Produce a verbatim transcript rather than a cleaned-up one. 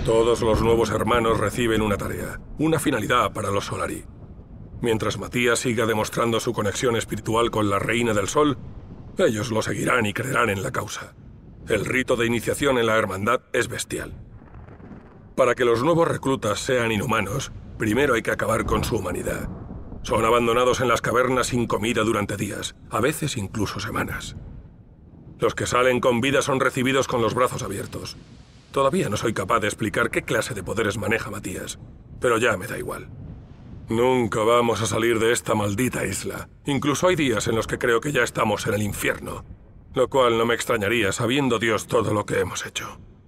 Todos los nuevos hermanos reciben una tarea, una finalidad para los Solari. Mientras Matías siga demostrando su conexión espiritual con la Reina del Sol, ellos lo seguirán y creerán en la causa. El rito de iniciación en la hermandad es bestial. Para que los nuevos reclutas sean inhumanos, primero hay que acabar con su humanidad. Son abandonados en las cavernas sin comida durante días, a veces incluso semanas. Los que salen con vida son recibidos con los brazos abiertos. Todavía no soy capaz de explicar qué clase de poderes maneja Matías, pero ya me da igual. Nunca vamos a salir de esta maldita isla. Incluso hay días en los que creo que ya estamos en el infierno, lo cual no me extrañaría sabiendo Dios todo lo que hemos hecho.